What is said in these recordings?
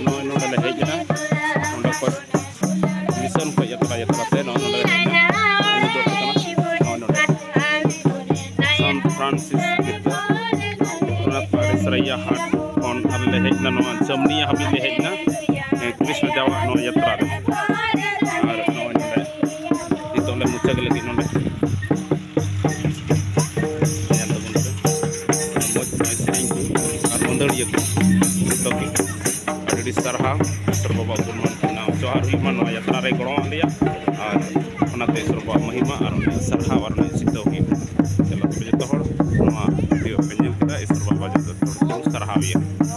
नॉय नोडे ले हेजना नोडे को मिशन को यात्रा से नॉय नोडे हेजना इन दो kana नॉय नोडे सान Francis gitu ona pare seraya hat on alle hejna no jamni habi le hejna Krishna जावा नो यात्रा रे और नो नोडे इतोले मुचग लगी नोडे ᱧᱮᱞ ᱛᱟᱵᱚᱱ ᱯᱮ ᱢᱚᱡᱽ ᱱᱚᱭ ᱥᱮᱨᱮᱧ ᱠᱚ ᱟᱨ ᱚᱱᱫᱟᱲᱤᱭᱟᱹ ᱠᱚ ᱡᱚᱛᱚ ᱜᱮ ᱟᱹᱰᱤ ᱥᱟᱨᱦᱟᱣ ᱥᱚᱨ ᱵᱟᱵᱟ ᱜᱩᱱᱢᱟᱱ ᱱᱟᱣ ᱡᱚᱦᱟᱨ ᱦᱩᱭᱩᱜ ᱢᱟ ᱱᱚᱣᱟ ᱭᱟᱛᱨᱟ ᱨᱮ ᱜᱚᱲᱚ ᱟᱞᱮᱭᱟ ᱟᱨ ᱚᱱᱟᱛᱮ ᱥᱚᱨ ᱵᱟᱵᱟ ᱢᱚᱦᱤᱢᱟ ᱟᱨ ᱥᱟᱨᱦᱟᱣ ᱟᱨ ᱥᱤᱛᱟᱹᱣ ᱦᱩᱭᱩᱜ ᱪᱟᱞᱟᱜ ᱛᱚᱵᱮ ᱡᱚᱛᱚ ᱦᱚᱲ ᱱᱚᱣᱟ ᱵᱷᱤᱰᱤᱭᱳ ᱯᱮ ᱧᱮᱞ ᱠᱮᱫᱟ ᱥᱚᱨ ᱵᱟᱵᱟ ᱡᱚᱛᱚ ᱦᱚᱲ ᱠᱚ ᱥᱟᱨᱦᱟᱣᱮᱭᱟ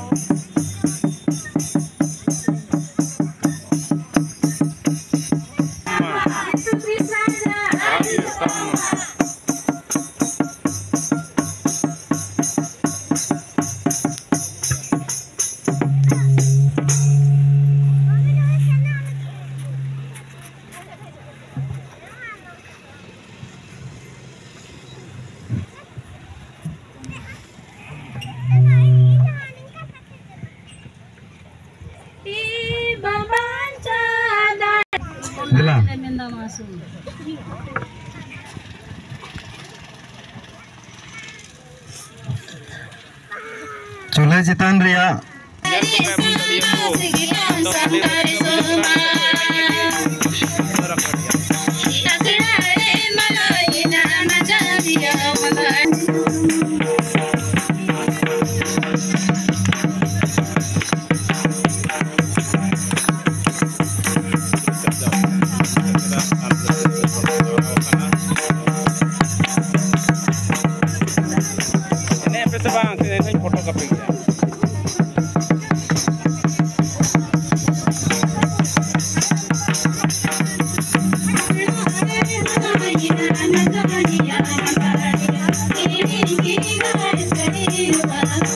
चूल्हे चितान रिया I'm